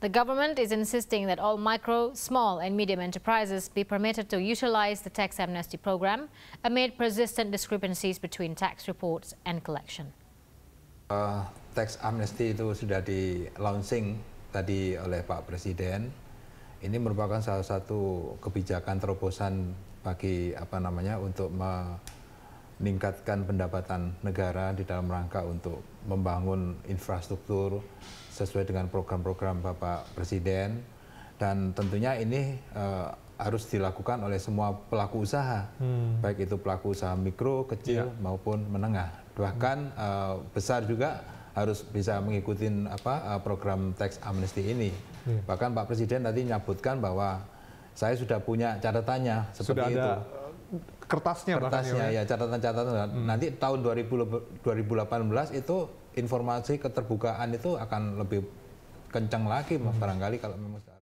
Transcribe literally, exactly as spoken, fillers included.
The government is insisting that all micro, small and medium enterprises be permitted to utilize the tax amnesty program amid persistent discrepancies between tax reports and collection. Uh, tax amnesty itu sudah di launching tadi oleh Pak Presiden. Ini merupakan salah satu kebijakan terobosan bagi apa namanya untuk meningkatkan pendapatan negara di dalam rangka untuk membangun infrastruktur sesuai dengan program-program Bapak Presiden, dan tentunya ini uh, harus dilakukan oleh semua pelaku usaha, hmm. baik itu pelaku usaha mikro, kecil ya. maupun menengah, bahkan hmm. uh, besar juga harus bisa mengikuti apa uh, program tax amnesty ini. Hmm. Bahkan Pak Presiden tadi menyebutkan bahwa saya sudah punya catatannya seperti sudah ada itu. Kertasnya, kertasnya ya, ya catatan-catatan. Hmm. Nanti tahun dua ribu delapan belas itu informasi keterbukaan itu akan lebih kencang lagi, hmm. barangkali kalau memang